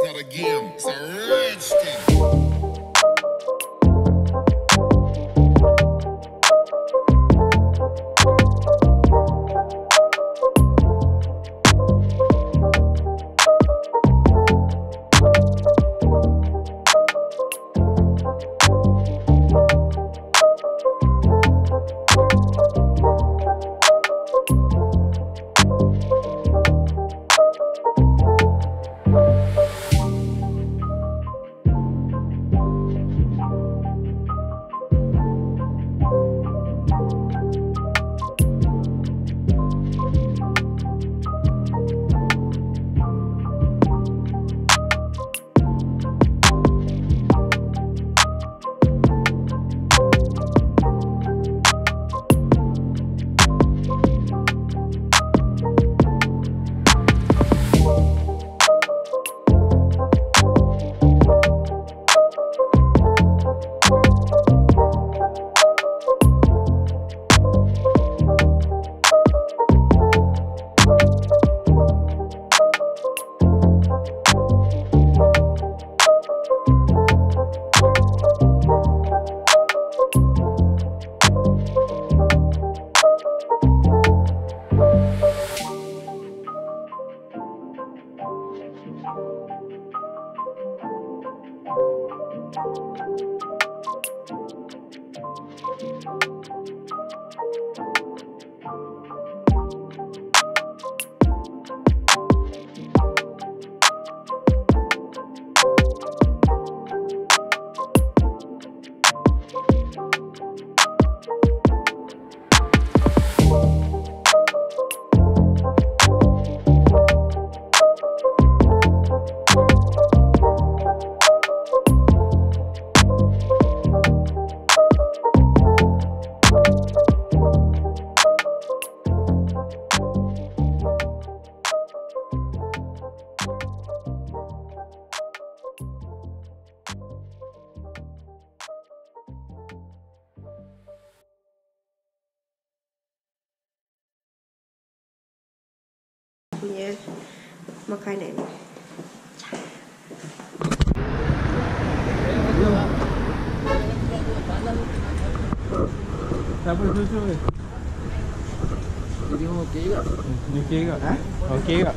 start again. It's a rich thing. Punya makanan. Siapa susu ni? Jadi okey juga. Okey juga. Ha? Okey juga.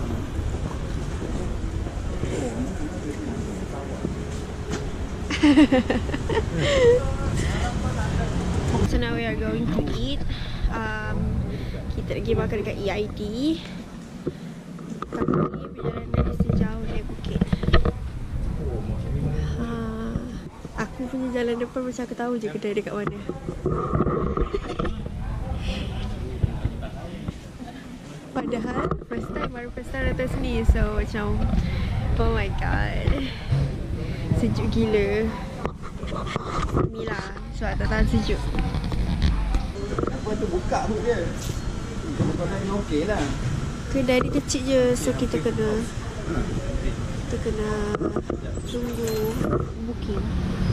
So now we are going to eat. Kita pergi makan dekat EID. Tapi perjalanan dia sejauh naik bukit. Aku punya jalan depan macam aku tahu je kedai dekat mana. Padahal baru first time datang sini. So macam oh my god, sejuk gila. Inilah sebab tak tahan sejuk. Apa tu buka tu dia. Bukan yang okey lah. Kedai dia kecil je, so kita kena tunggu booking.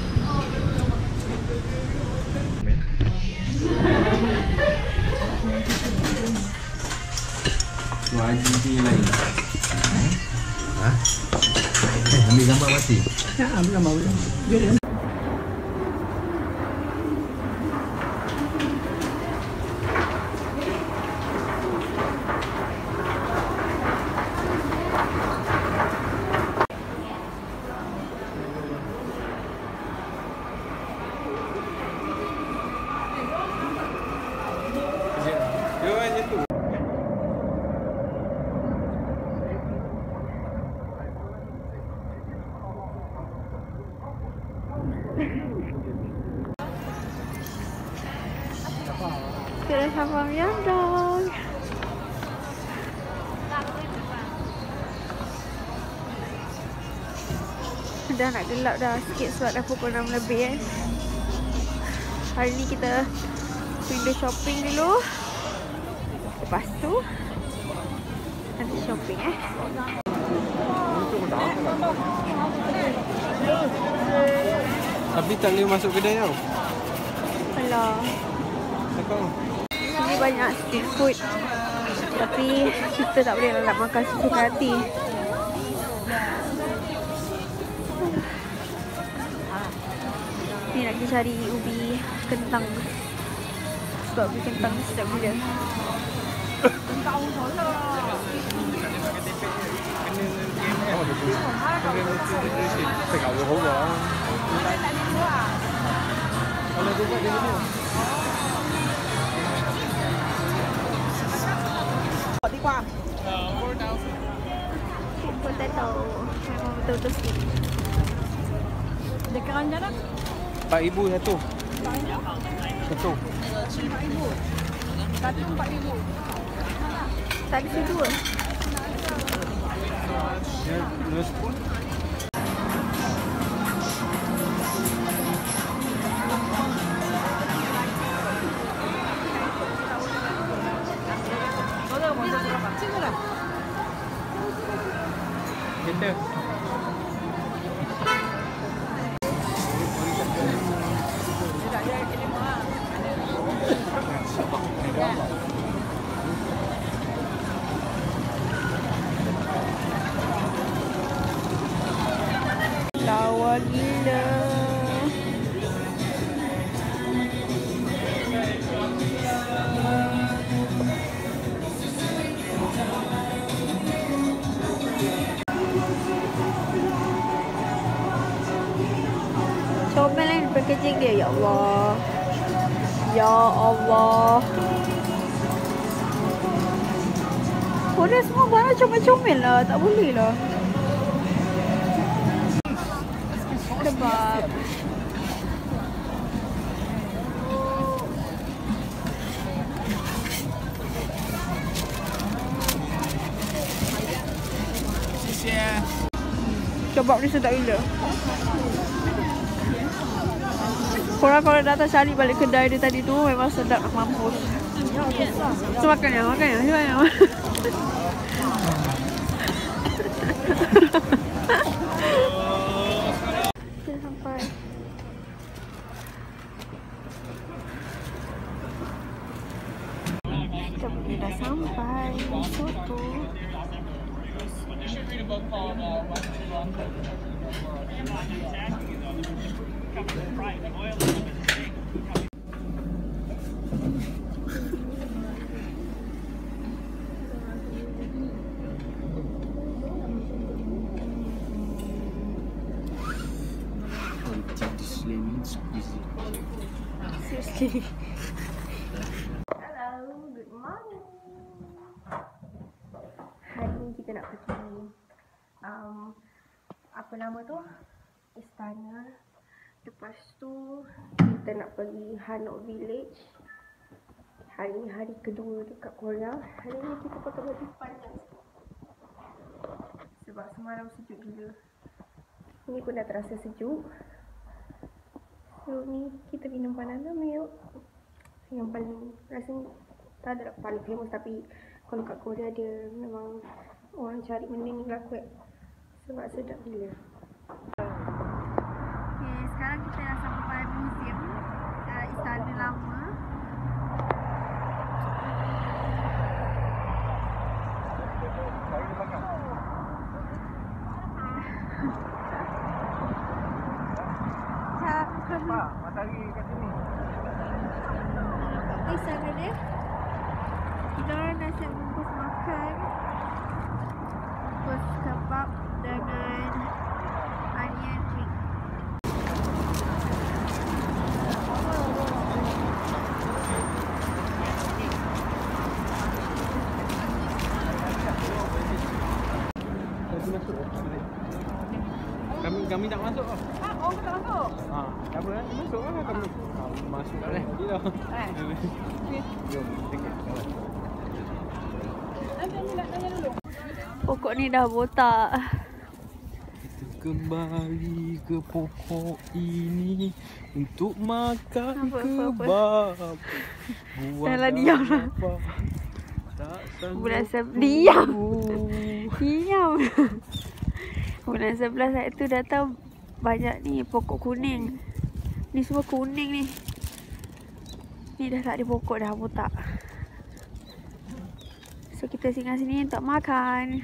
Wajib ni lain. Ha? Ambil gambar mati. Ya, ambil gambar boleh. Dia Kita sama Myeongdong. Dah nak gelap dah sikit sebab dah pukul 6 lebih Hari ni kita window shopping dulu. Lepas tu nanti shopping Tapi tak boleh masuk kedai tau. Alah, sini banyak street food. Tapi kita tak boleh nak makan sesuka hati. Ni nak pergi cari ubi kentang. Sebab ubi kentang ni sedap gila. Sweet potato. Memang betul-betul sweet. Dekat Ranjana? 4,000 satu. Satu. 4,000. Satu 4,000. Tak ada sudu ke? Ya, dua spoon. Kita. Lawa gila. Comel kan packaging dia. Ya Allah. Ya Allah. Korang semua barang comel-comel lah. Tak boleh lah. Kebab. Kebab ni sedap gila. Korang kalau datang cari balik kedai dia tadi tu memang sedap nak mampus. So makan ya. Kita sampai. Kita dah sampai. Soto. Seriously. Hello, good morning. Hari ni kita nak pergi apa nama tu? Istana. Lepas tu kita nak pergi Hanok Village. Hari ni hari kedua dekat Korea. Hari ni kita pakai baju panjang sebab semalam sejuk gila. Ni pun dah terasa sejuk. So ni kita minum banana milk. Yang paling rasanya tak ada paling famous, tapi kalau kat Korea dia memang orang cari benda ni lah kuat sebab sedap gila. Okay, sekarang kita dah sampai museum Istana Lama. Matahari kat sini. Di sana dia. Kita orang dah siap bungkus makan. Bungkus kebab dengan onion ring. Kami tak masuk lah. Oh, tak masuk. Tak apa kan? Masuk lah kami. Masuk lah. Nanti dah. Jom, dekat. Nanti nak tanya dulu. Pokok ni dah botak. Kita kembali ke pokok ini untuk makan kebab. Janganlah diam lah. Bulan 11. Diam. Diam. Bulan 11 hari tu datang banyak ni pokok kuning. Ni semua kuning ni. Ni dah tak ada pokok dah, botak. So kita singgah sini untuk makan.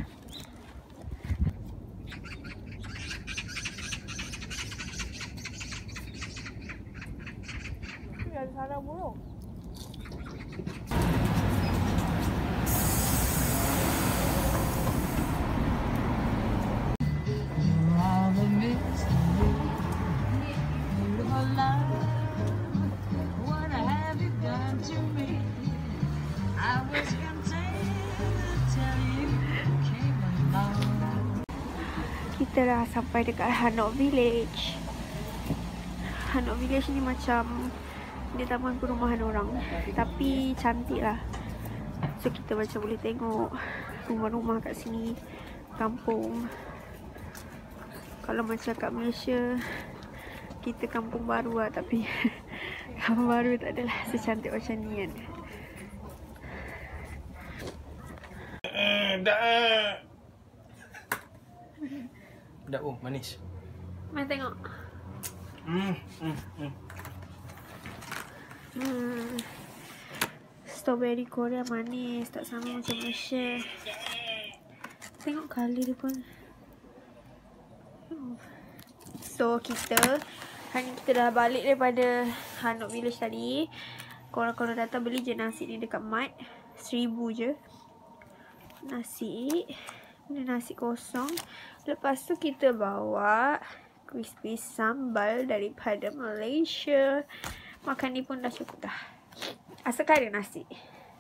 kita dah sampai dekat Hanok Village. Hanok Village ni macam dia taman perumahan orang, tapi cantik lah. So kita macam boleh tengok rumah-rumah kat sini, kampung. Kalau macam kat Malaysia, kita kampung baru lah, tapi kampung baru tak adalah secantik macam ni kan. Dah, oh manis. Mari tengok. Strawberry Korea manis, tak sama macam Malaysia. Tengok colour dia pun. So hari ni kita dah balik daripada Hanok Village tadi. Korang datang beli je nasi ni dekat Mat, 1000 je nasi. Ni nasi kosong. Lepas tu kita bawa crispy sambal daripada Malaysia. Makan ni pun dah cukup dah, asalkan ada nasi.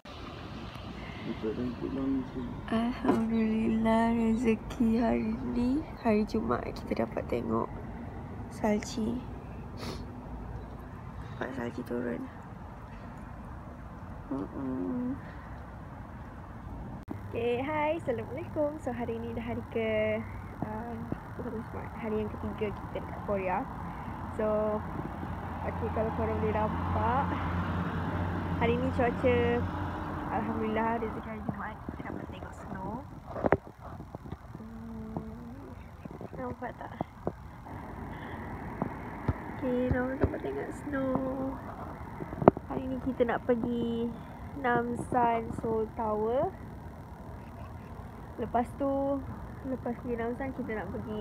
Alhamdulillah, rezeki hari ni, hari Jumaat, kita dapat tengok salji. Nampak salji turun. Okay, hai, Assalamualaikum. So hari ni dah hari ke hari yang ketiga kita dekat Korea. So okay, kalau korang boleh nampak, hari ni cuaca Alhamdulillah, rezeki hari Jumaat kita dapat tengok snow. Nampak tak? Okay, nampak dapat tengok snow. Hari ni kita nak pergi Namsan Seoul Tower. Lepas pergi Namsan, kita nak pergi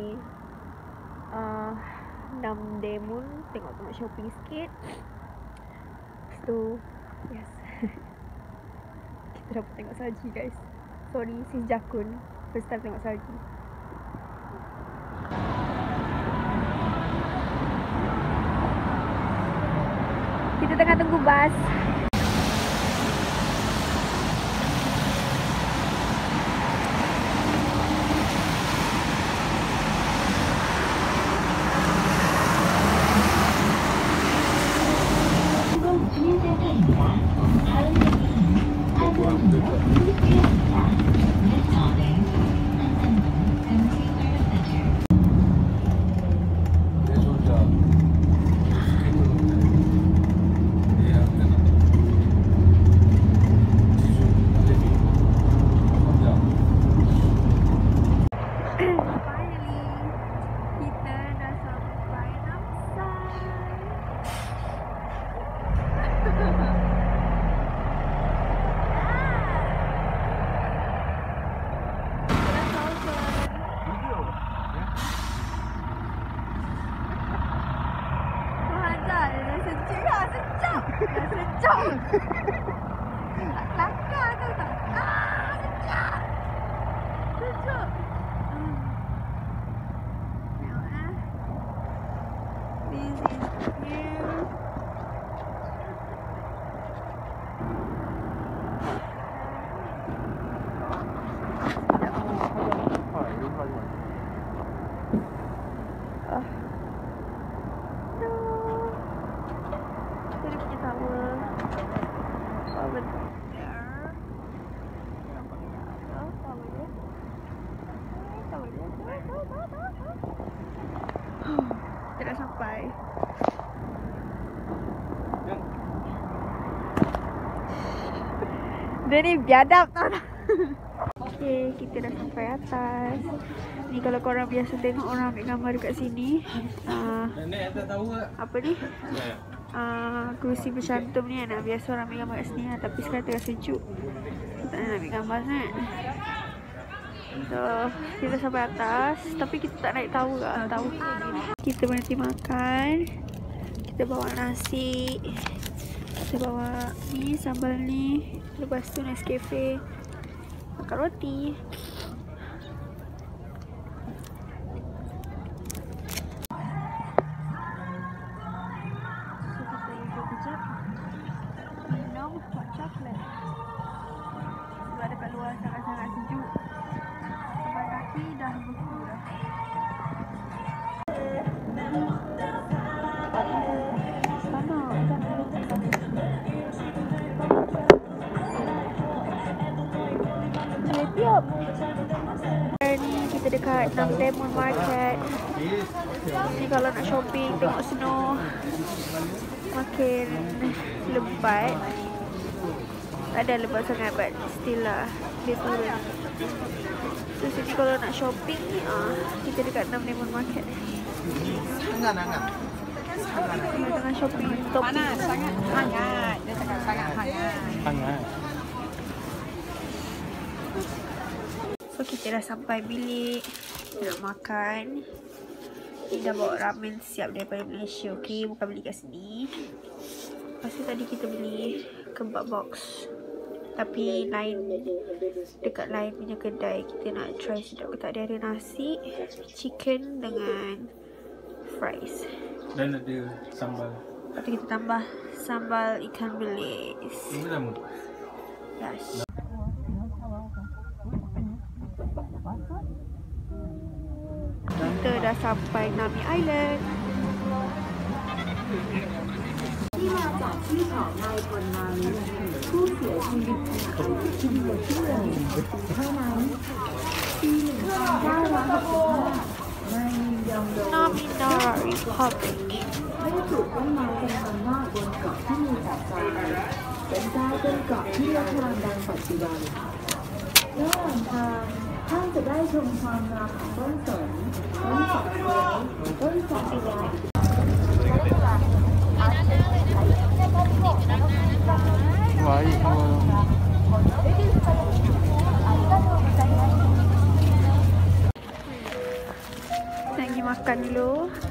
Namdaemun, tengok shopping sikit. Lepas tu, yes. Kita dapat tengok salji guys. Sorry sis Jakun, first time tengok salji. Kita tengah tunggu bas. Langkah tu tak? Sejak. Sejuk. Tengok This is view. Kita dah sampai. Dia ni biadab tau. Okay, kita dah sampai atas. Ni kalau korang biasa tengok orang ambil gambar dekat sini, apa ni? Kerusi bercantum ni kan, biasa orang ambil gambar kat sini lah. Tapi sekarang tengah sejuk, kita tak nak ambil gambar sangat. So, kita sampai atas, tapi kita tak naik tower lah, tahu. Kita berhenti makan. Kita bawa nasi, kita bawa ni, sambal ni. Lepas tu Nescafe, makan roti. So, kita ikut kejap minum hot chocolate. Sebab dekat luar sangat-sangat sejuk. Sebab kaki dah beku dah. tiap. Ni kita dekat Nam Diamond Market. Ni kalau nak shopping, tengok snow makin lebat. Tak ada lebat sangat, but still lah dia turun. So sini kalau nak shopping, kita dekat Nam Diamond Market. Tengah shopping top. Panas, sangat hangat. Dia cakap sangat hangat. Hangat. So kita dah sampai bilik nak makan. Ni dah bawa ramen siap daripada Malaysia. Okay, bukan beli kat sini. Lepas tu tadi kita beli kebab box, tapi lain, dekat lain punya kedai. Kita nak try sedap ke tak. Dia ada nasi, chicken dengan fries. Dan ada sambal. Lepas tu kita tambah sambal ikan bilis. Ini lama. Yes. Kita dah sampai Nami Island. Nami Nara Republic. ได้ถูกต้นไม้จำนวนมากบนเกาะที่มีสัตว์ทรายเป็นกลายเป็นเกาะที่วัฒนธรรมดังปัจจุบันระหว่างทางท่านจะได้ชมความงามของต้นสนต้นสักไม้ต้นสักยา Baik. Nak pergi makan dulu.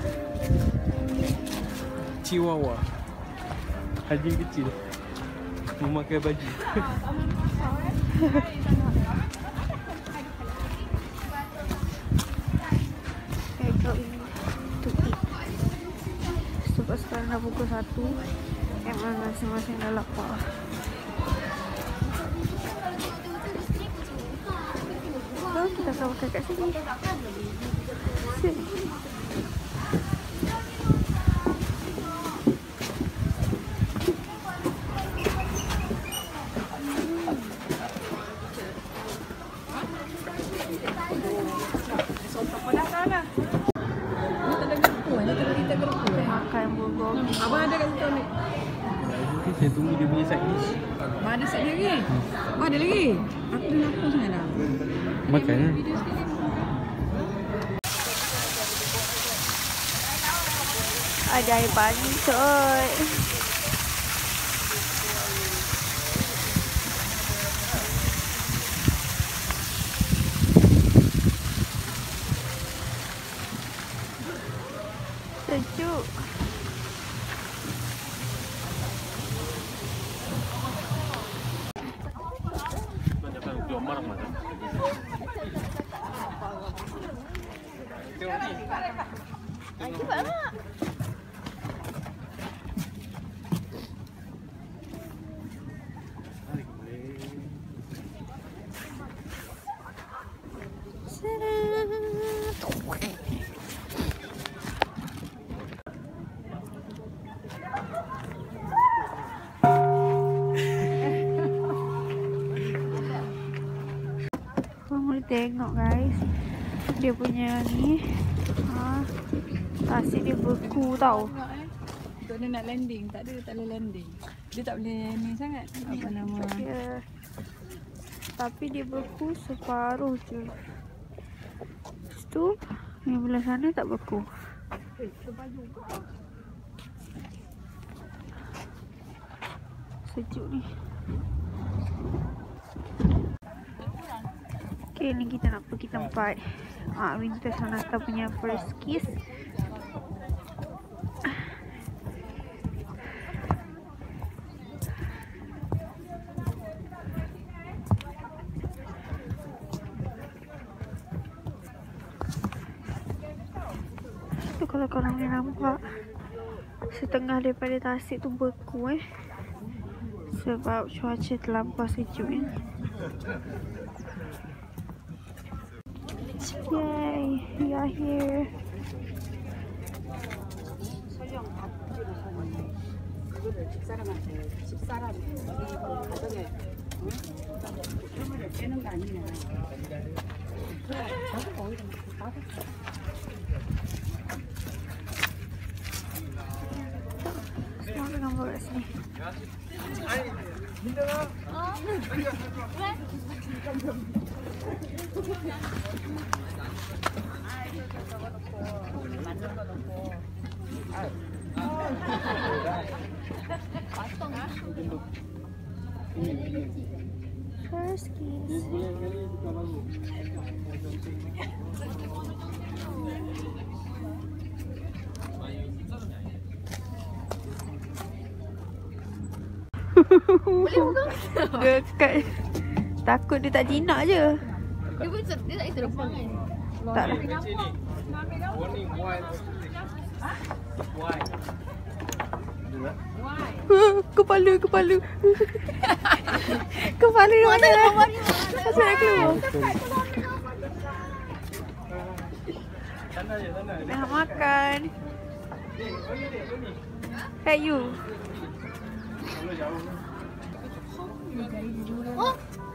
Chihuahua. Anjing kecil memakai baju. I go in to eat. Sebab sekarang dah pukul 1. Memang masing-masing dah lapar. So, kita akan makan kat sini. Sini. Makan bulgogi. Abang ada kat situ ni. Okay, saya tunggu dia punya side dish. Abang ada set lagi. Oh, ada lagi. Aku dah lapar sangat dah. Makan lah. Ada air panas coy. Sejuk. Cepat nak. Boleh tengok guys, dia punya ni tasik dia beku tau. Untuk dia nak landing, tak boleh landing. Dia tak boleh ni sangat. Apa nama? Dia, tapi dia beku separuh je. Lepas tu yang belah sana tak beku. Sejuk ni. Okay, ni kita nak pergi tempat Winter Sonata punya first kiss. Tu kalau korang boleh nampak, setengah daripada tasik tu beku sebab cuaca terlampau sejuk ni. Yay, we are here. Semua gambar kat sini. First kiss. Dia kat takut dia tak jinak je. Dia pun dia tak terbang kan. Tak lah. Kepala Kepala mana? Asal nak keluar? Dah makan. Hey you. Oh,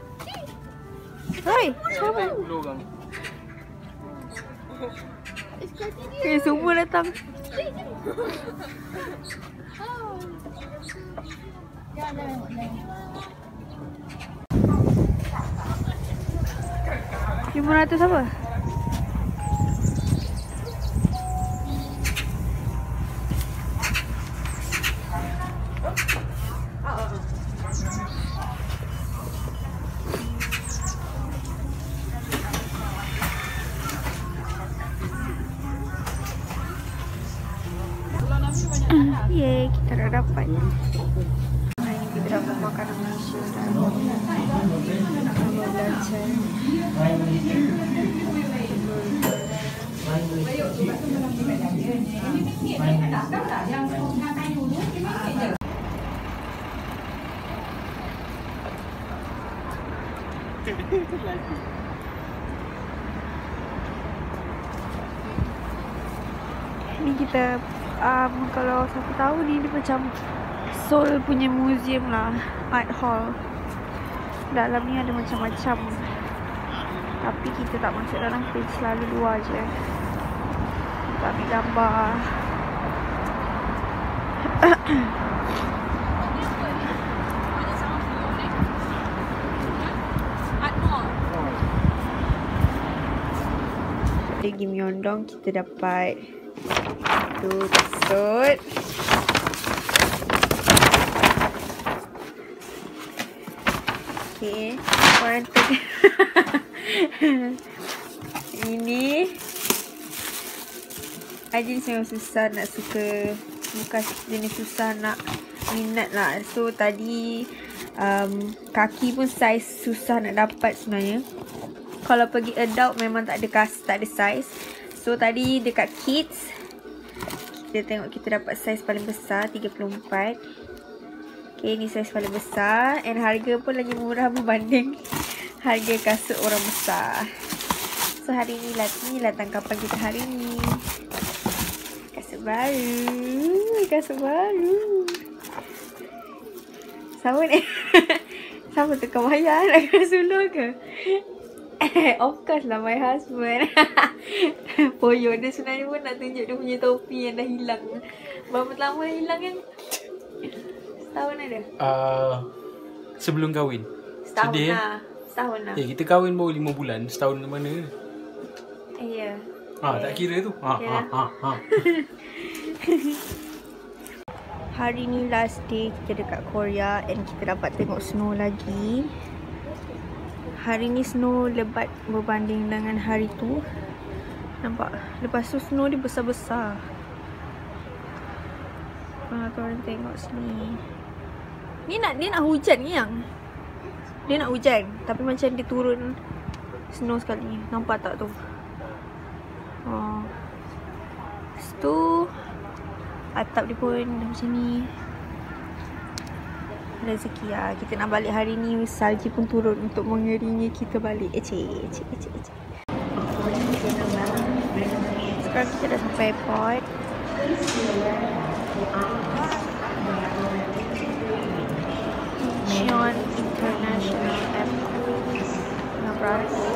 Hai, siapa? Semua datang. RM500 apa? Yeay, kita dah dapat. Hari ni kita dapat makanan Malaysia. Ni kita kalau siapa tahu ni dia macam Seoul punya museum lah, art hall. Dalam ni ada macam-macam. Tapi kita tak masuk dalam, kita selalu luar je. Kita ambil gambar. Di Kim Yondong kita dapat tu kasut. Okay, korang ini Ajin memang susah nak suka, bukan jenis susah nak minat lah. So tadi kaki pun saiz susah nak dapat sebenarnya. Kalau pergi adult memang tak ada saiz. So tadi dekat kids kita tengok kita dapat saiz paling besar 34. Okay, ni saiz paling besar. And harga pun lagi murah berbanding harga kasut orang besar. So hari ni lah tangkapan kita hari ni. Kasut baru. Siapa ni? Siapa tukar bayar? Nak kena sulur ke? Of course lah, my husband. Poyo dia sebenarnya pun nak tunjuk dia punya topi yang dah hilang. Berapa lama hilang kan? Setahun ada? Sebelum kahwin. Setahun sedih, lah. Setahun lah. Kita kahwin baru 5 bulan. Setahun mana? Ya. Tak kira tu. Hari ni last day kita dekat Korea and kita dapat tengok snow lagi. Hari ni snow lebat berbanding dengan hari tu. Nampak? Lepas tu snow dia besar-besar. Korang tengok sini. Dia nak hujan ni yang. Dia nak hujan. Tapi macam dia turun snow sekali. Nampak tak tu? Lepas tu atap dia pun macam ni. Rezeki lah. Kita nak balik hari ni, salji pun turun untuk mengiringi kita balik. Sekarang kita dah sampai airport. Incheon International National Anthem 600